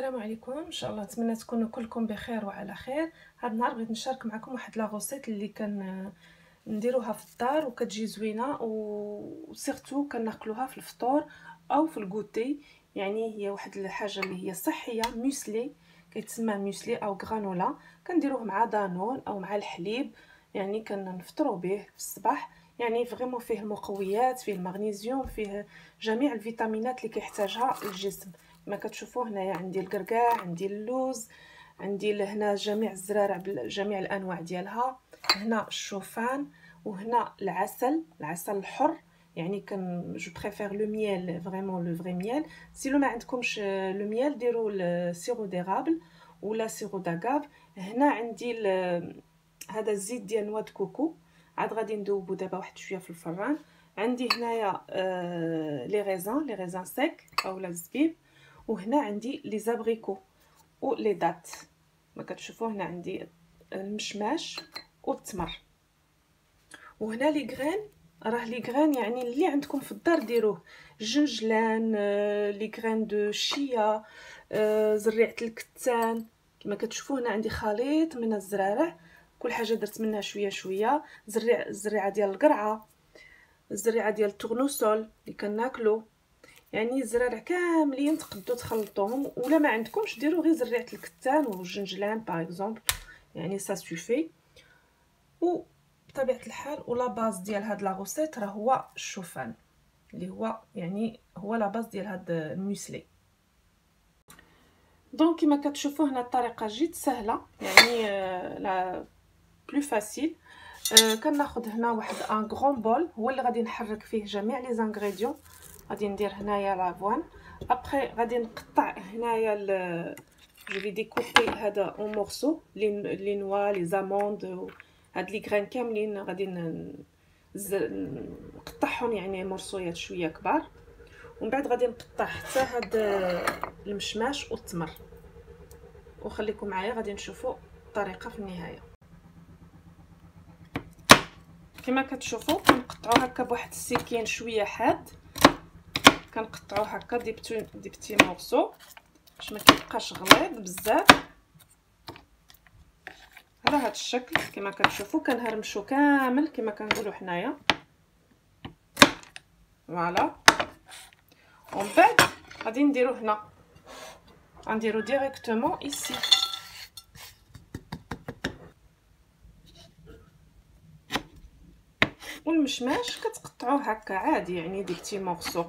السلام عليكم. ان شاء الله نتمنى تكونوا كلكم بخير وعلى خير. هذا النهار بغيت نشارك معكم واحد لا غوسيت اللي نديروها في الدار وكتجي زوينه وسيرتو كناكلوها في الفطور او في الكوتي. يعني هي واحد الحاجه اللي هي صحيه، موسلي كيتسمى موسلي او غرانولا. كنديروه مع دانون او مع الحليب، يعني كنفطروا به في الصباح. يعني فريمون فيه المقويات، فيه المغنيسيوم، فيه جميع الفيتامينات اللي كيحتاجها الجسم. كما كتشوفوا هنايا عندي الكركاع، عندي اللوز، عندي هنا جميع الزرارع بجميع الانواع ديالها، هنا الشوفان، وهنا العسل الحر. يعني جو بريفير لو ميل، فريمون لو فري ميل. سيلو ما عندكمش لو ميل ديروا السيرو ديرابل ولا سيرو داغاف. هنا عندي هذا الزيت ديال نوا د كوكو، عاد غادي ندوبو دابا واحد شويه في الفران. عندي هنايا لي ريزان سيك اولا الزبيب، وهنا عندي لي زابريكو و لي دات. ما كتشوفوا هنا عندي المشماش والتمر، وهنا لي غرين. راه لي غرين يعني اللي عندكم في الدار ديروه، الجنجلان، لي غرين دو شيا، زريعه الكتان. كما كتشوفوا هنا عندي خليط من الزرارع، كل حاجه درت منها شويه شويه. الزريعه ديال القرعه، الزريعه ديال التورنوسول اللي كناكلو. يعني الزرارع كاملين تقدروا تخلطوهم، ولا ما عندكمش ديروا غير زريعه الكتان والجنجلان باغ اكزومبل، يعني سا سوفي. و بطبيعه الحال ولا باز ديال هاد لا غوسيت راه هو الشوفان، اللي هو يعني هو لا باز ديال هاد الموسلي. دونك كما كتشوفوا هنا الطريقه جد سهله، يعني لا بلو فاسيل. كناخذ هنا واحد ان غران بول، هو اللي غادي نحرك فيه جميع لي زانغريديون. غادي ندير هنايا لافوان، ابري غادي نقطع هنايا جو في ديكوبي هذا اون مورسو لي نوا لي زاموند، هاد لي غرين كاملين غادي نقطعهم يعني مرصويات شويه كبار. ومن بعد غادي نقطع حتى هاد المشماش والتمر، وخليكم معايا غادي نشوفوا الطريقه في النهايه. كما كتشوفوا كنقطعوا هكا بواحد السكين شويه حاد، كنقطعوا هكا دي بتي مورسو باش ما كيبقاش غليظ بزاف. على هذا الشكل كما كتشوفوا كنهرمشوا كامل كما كنقولوا حنايا، فوالا. ومن بعد غادي نديرو هنا، غنديرو ديريكتومون ايسي. والمشماش كتقطعوه هكا عادي، يعني دي بتي مورسو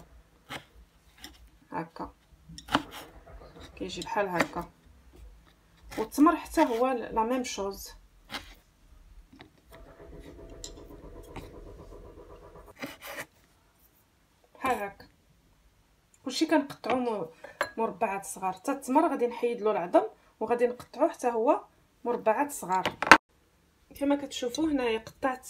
هكا كيجي بحال هكا. والتمر حتى هو لا ميم شوز. بحال هكا كلشي كنقطعو مربعات صغار. حتى التمر غادي نحيد له العظم وغادي نقطعوه حتى هو مربعات صغار. كما كتشوفوا هنايا قطعت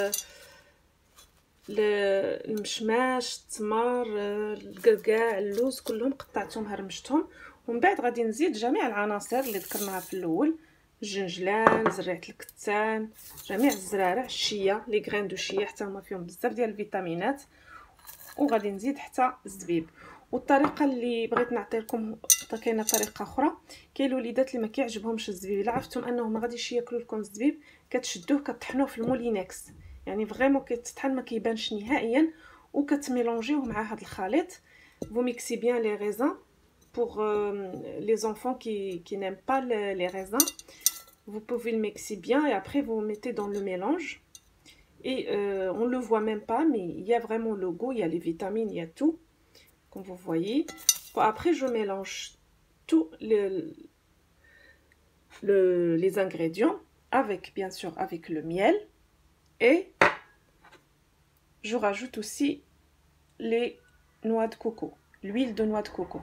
المشماش، التمر، الكركاع، اللوز، كلهم قطعتهم هرمشتهم. ومن بعد غادي نزيد جميع العناصر اللي ذكرناها في الاول، الجنجلان، زريعه الكتان، جميع الزرارع، الشيا، لي غرين دو شيا حتى هما فيهم بزاف ديال الفيتامينات. وغادي نزيد حتى الزبيب. والطريقه اللي بغيت نعطي لكم كاينه طريقه اخرى. كاين الوليدات اللي ما كيعجبهمش الزبيب، الا عرفتم انهم ما غاديش ياكلوا لكم الزبيب كتشدوه كطحنوه في المولينكس، يعني فريمون كيتطحن ما كيبانش نهائيا، وكتميلونجيوه مع هذا الخليط. vous mixez bien les raisins pour les enfants qui n'aiment pas les raisins. Vous pouvez le mixer bien et après vous mettez dans le mélange. Et on le voit même pas, mais il y a vraiment le goût, il y a les vitamines, il y a tout, comme vous voyez. Bon, après je mélange tous les ingrédients avec, bien sûr, avec le miel, et je rajoute aussi les noix de coco, l'huile de noix de coco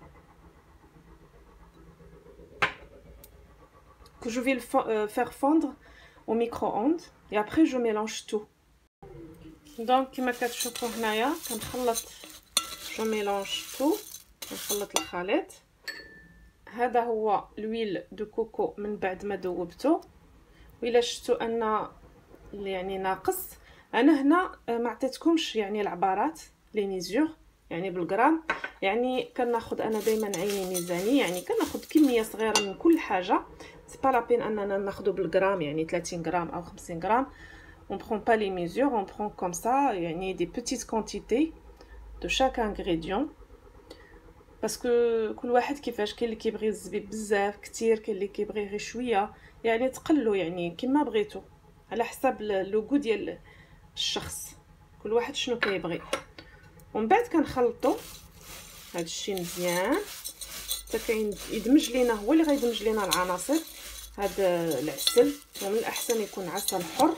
que je vais faire fondre au micro-ondes, et après je mélange tout. Donc كما كتشوفوا هنايا كنخلط، جو ميلونج تو، كنخلط الخليط. هذا هو لويل دو كوكو من بعد ما ذوبته. وإلا شفتوا ان يعني ناقص، انا هنا ما عطيتكمش يعني العبارات لي ميزور، يعني بالغرام. يعني كناخذ انا دائما عيني ميزاني، يعني كناخذ كميه صغيره من كل حاجه. سي با لا بين اننا ناخذ بالغرام، يعني 30 غرام او 50 غرام. on prend pas les mesures, on prend comme ça يعني des petites quantités de chaque ingrédient. باسكو كل واحد كيفاش، كاين اللي كيبغي الزبيب بزاف كتير، كاين اللي كيبغي غير شويه، يعني تقلوا يعني كما بغيتو على حساب لو غو ديال الشخص، كل واحد شنو كيبغي. ومن بعد كنخلطوا هذا الشيء مزيان حتى كاين يدمج لينا، هو اللي غيدمج لينا العناصر. هذا العسل ومن الاحسن يكون عسل حر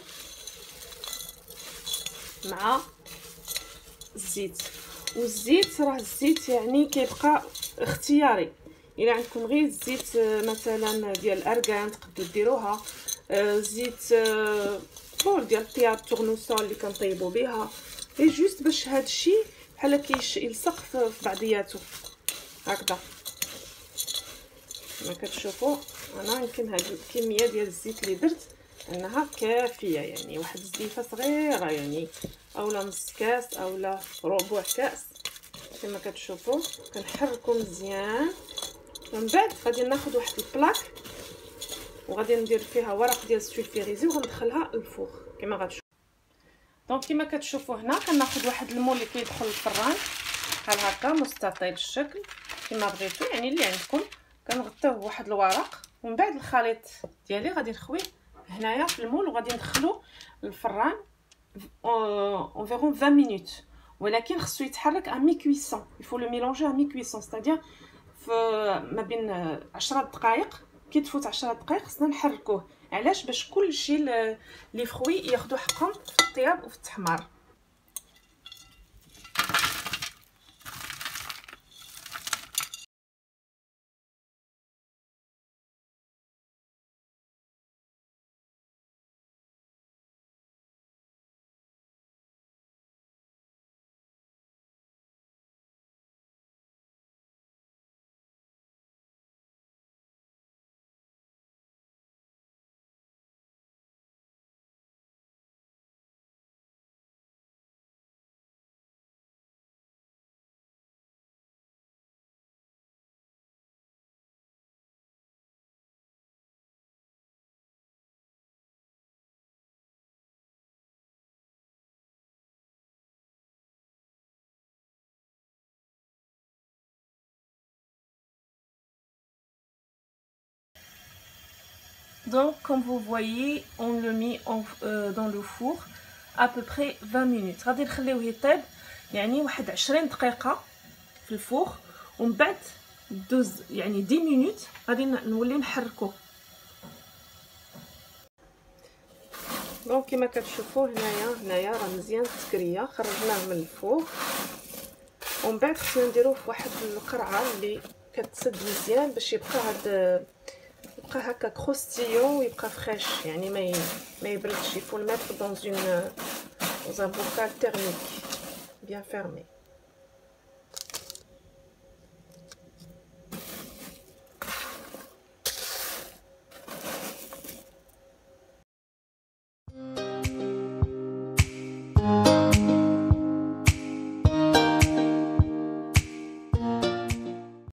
مع الزيت. والزيت راه الزيت يعني كيبقى اختياري، الا عندكم غير الزيت مثلا ديال الارغان تقدروا ديروها، زيت فور ديال الطياب تورنوسول اللي كنطيبوا بها، غير جوست باش هذا الشيء بحال يلصق في بعضياته هكذا. كما كتشوفوا انا يمكن هذه الكميه ديال الزيت اللي درت انها كافيه، يعني واحد الزيفه صغيره يعني اولا نص كاس اولا ربع كاس. كما كتشوفوا كنحركوا مزيان. ومن بعد غادي ناخذ واحد البلاك وغادي ندير فيها ورق ديال السولفيريزي وغندخلها للفوغ كما غتشوفوا. دونك كما كتشوفوا هنا كناخذ واحد المول اللي كيدخل للفران بحال هكا مستطيل الشكل كما بغيتو، يعني اللي عندكم. كنغطيوه بواحد الورق ومن بعد الخليط ديالي غادي نخويه هنايا في المول وغادي ندخلو للفران environ 20 minutes. ولكن خصو يتحرك ا مي كويسون، il faut le mélanger à mi cuisson، c'est-à-dire ما بين 10 دقائق. كي تفوت 10 دقائق خصنا نحركوه. علاش؟ باش كلشي لي فروي ياخذوا حقهم في الطياب وفي التحمار. Donc comme vous voyez on le met dans le four à peu près 20 minutes. غادي نخليوه يطيب يعني واحد 20 دقيقه في الفوغ، ومن بعد دوز يعني 10 مينوت غادي نوليو نحركوه. دونك كما كتشوفوا هنايا راه مزيان تكريه، خرجناه من الفوغ ومن بعد خصنا نديروه في واحد القرعه اللي كتسد مزيان باش يبقى هكا كروستيون ويبقى فريش، يعني ما يبردش. il faut le mettre dans un bocal thermique bien fermé.